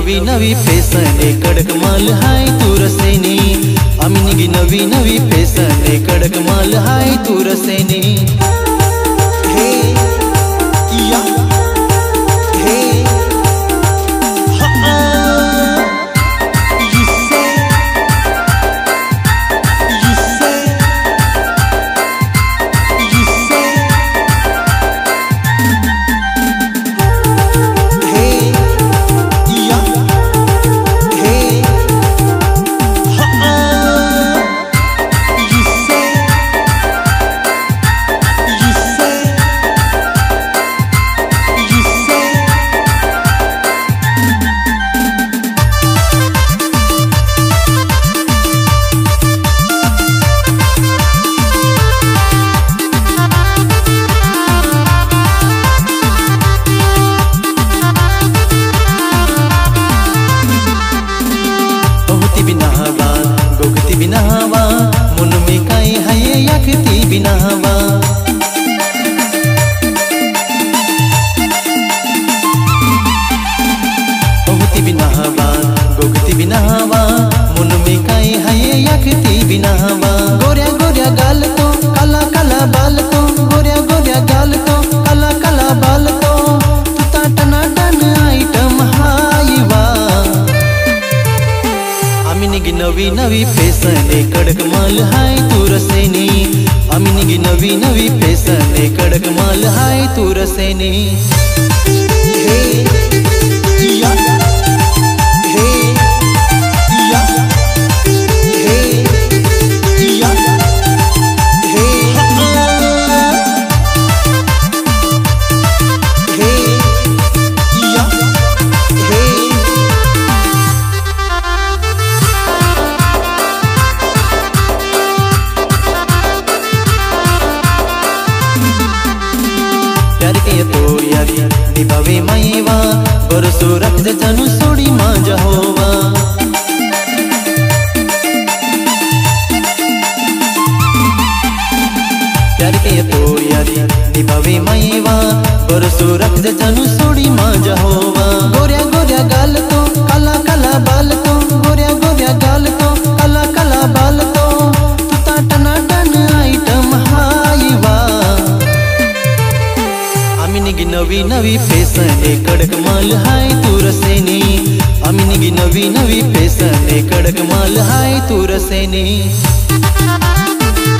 नवी नवी फॅशने कडक माल हाय तू रसेनी आम्ही निघी नवी नवी फॅशने कडक माल हाय तू रसेनी हे या हे बिनावा मन में काई हाय याकती बिनावा बहुती बिनावा गोगती बिनावा मन में काई हाय याकती बिनावा गोऱ्या गोऱ्या गाल तो काला काला बाल तो गोऱ्या गोऱ्या गाल तो काला काला बाल तो तुता टना टन आइटम हाईवा आम्ही निघी नवी नवी फॅशने कडक माल हाय तू रसेनी आम्ही निघी नवी नवी फॅशने कडक माल हाय तू रसेनी हे या हे या हे या हे हे या हे तो यारी निभावे माईवा बरसो रख जानू सोडी मांजा होवा प्यार के तो यारी निभावे माईवा बरसो रख जानू सोडी मांजा होवा गोऱ्या गोऱ्या गाल तो काला काला बाल तो गोऱ्या गोऱ्या गाल तो काला काला बाल तो तुता टना टन आइटम हाईवा आम्ही निघी नवी नवी फॅशने कडक माल हाय तू रसेनी आम्ही निघी नवी नवी फॅशने कडक माल हाय तू रसेनी